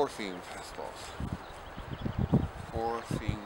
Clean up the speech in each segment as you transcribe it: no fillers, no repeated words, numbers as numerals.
Four seam fastballs. Four seam.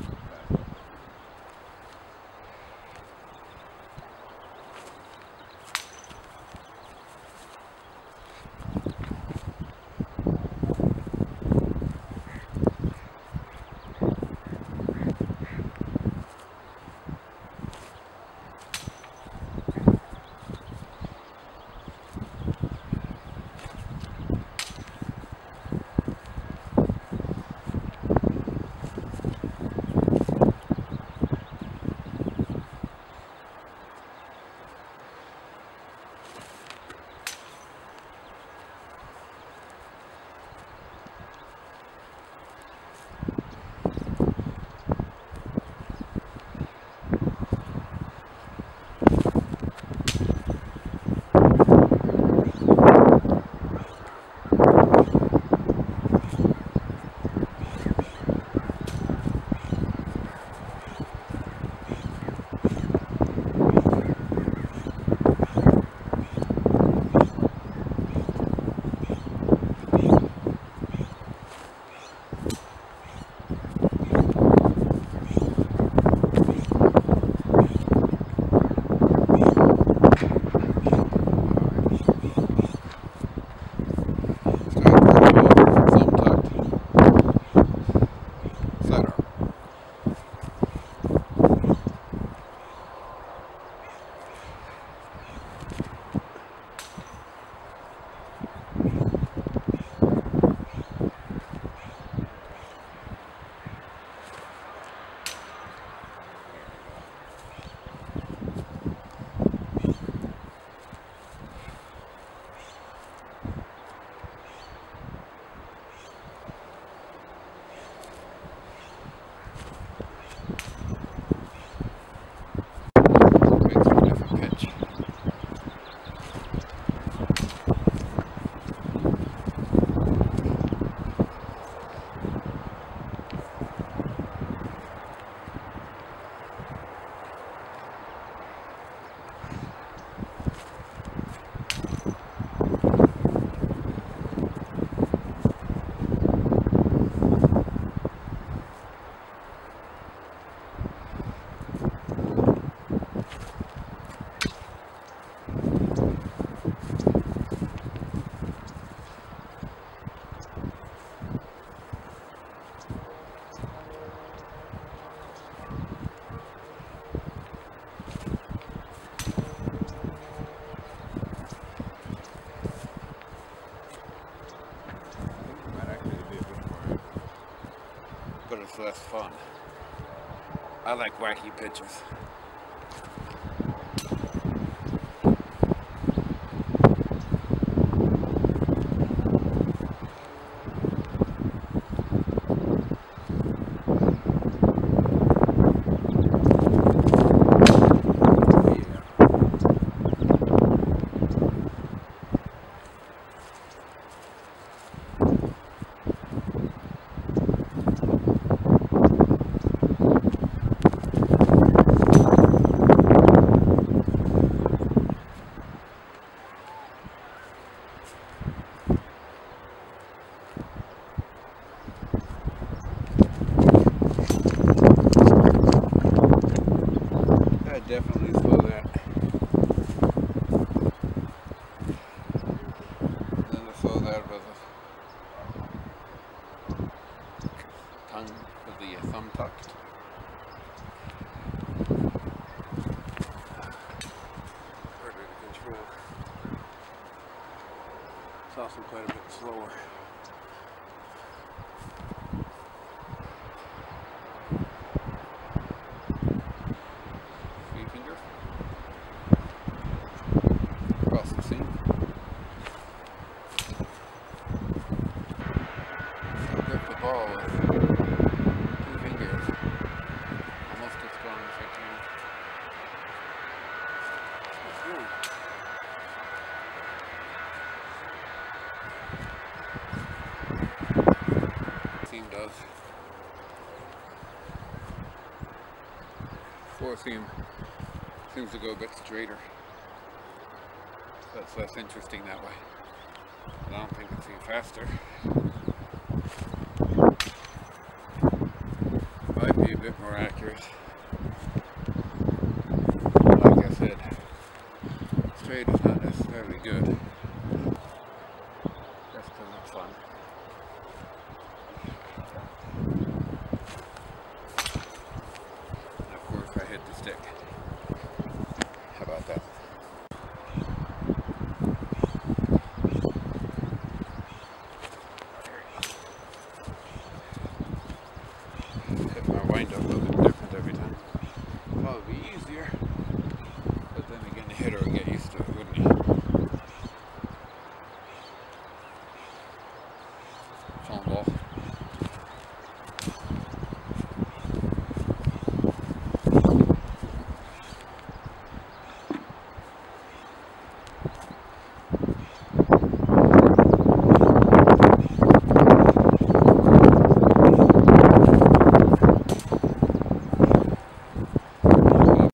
But it's less fun. I like wacky pitches. Definitely slow that. Then to slow that with a tongue with the thumb tucked. Harder to control. It's also quite a bit slower. Across the seam. So grip the ball with 2 fingers, almost as strong as I can. Seam does. 4 seam seems to go a bit straighter. That's less interesting that way. I don't think it's any faster. bit more accurate. Like I said, straight is not necessarily good. That's still not fun. And of course I hit the stick. How about that? Hit my wind up a little bit different every time. Probably be easier. But then again, the hitter would get used to it, wouldn't he? Foam ball.